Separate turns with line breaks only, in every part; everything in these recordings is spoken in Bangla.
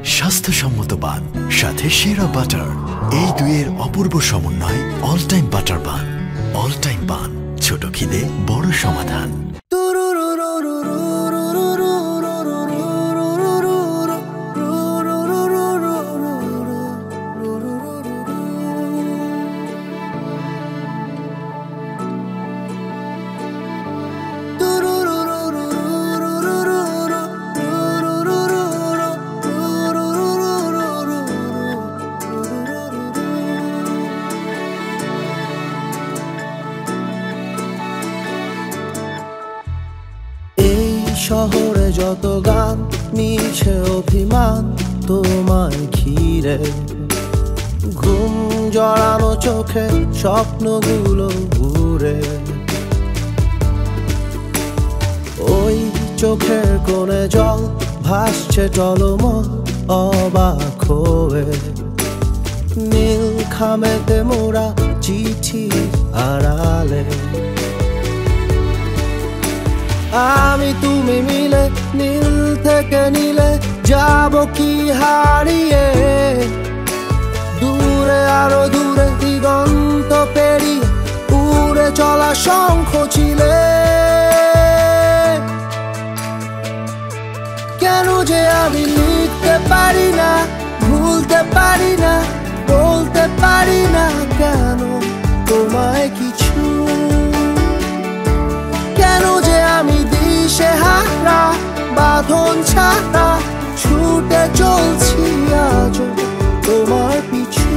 স্বাস্থ্যসম্মত বান সাথে সেরা বাটার, এই দুইয়ের অপূর্ব সমন্বয় all time butter bun. All time bun, ছোট খিদে বড় সমাধান।
শহরে যত গান মিছে অভিমান তোমায় ঘিরে, ঘুম জড়ানো চোখে স্বপ্নগুলো ঘুরে, ওই চোখের কোণে জল ভাসছে টলমল অবাক হয়ে, নীল খামেতে মোড়া চিঠি আড়ালে, আমি তুমি মিলে নীল থেকে নীলে যাব কি হারিয়ে, দূরে আরো দূরে দিগন্ত পেরিয়ে উড়ে চলা শঙ্খ ছিলে। কেন যে আমি লিখতে পারি না, ভুলতে পারি না, বলতে পারি না কেন তোমায় কিছু, কেন যে আমি দিশে হারা বাঁধন ছাড়া ছুটে চলছি আজ তোমার পিছু।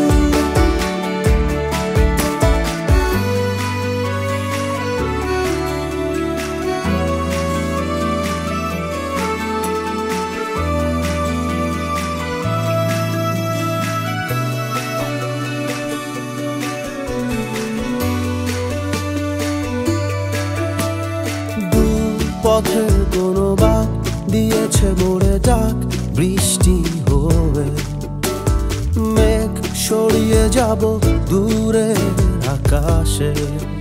পথের কোনো বাক দিয়েছে মোড়ে ডাক বৃষ্টি হয়ে, মেঘ সরিয়ে যাব দূরে আকাশে,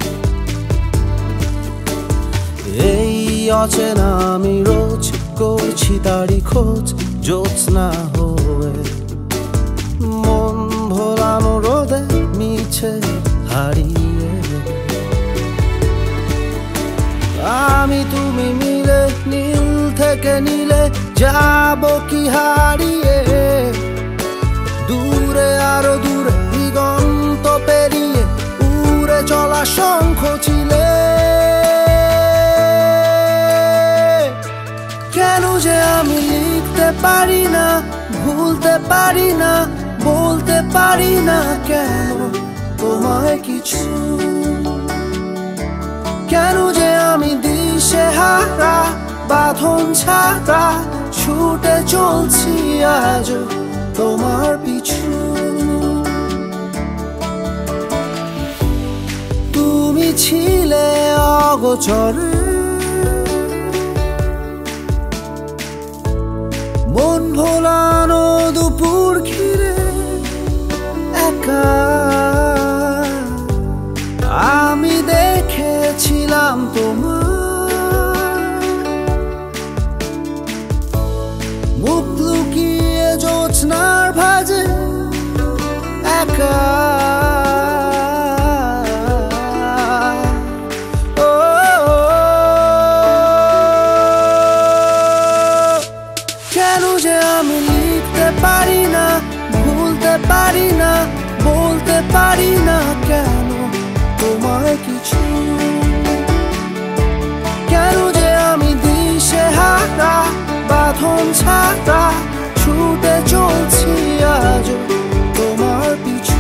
এই অচেনা আমি রোজ করছি তারি খোঁজ জ্যোৎস্না হয়ে, মন ভোলানো রোদে মিছে হারিয়ে, আমি তুমি মিলে নীল থেকে নীলে যাব কি হারিয়ে, দূরে আরো দূরে দিগন্ত পেরিয়ে উড়ে চলা শঙ্খ ছিলে। কেন যে আমি লিখতে পারি না, ভুলতে পারি না, বলতে পারি না কেন তোমায় কিছু, কেন যে আমি দিশে হারা বাঁধন ছাড়া ছুটে চলছি আজ তোমার পিছু। তুমি ছিলে অগোচরে, মন ভোলানো দুপুর ঘিরে একা, আমি দেখেছিলাম তোমার মুখ লুকিয়ে জ্যোৎস্নার ভাঁজে একা, কেন যে আমি লিখতে পারি না, ভুলতে পারি না, বলতে পারি না কেন তোমায় কিছু, কেন যে আমি দিশে হারা বাঁধন ছাড়া ছুটে চলছি আজ তোমার পিছু,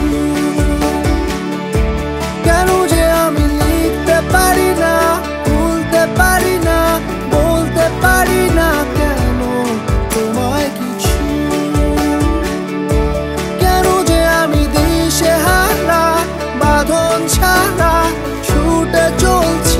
কেন যে আমি লিখতে পারি না, ভুলতে পারি না, বলতে পারি না কেন তোমায় কিছু, কেন যে আমি দিশে হারা বাঁধন ছাড়া ছুটে চলছি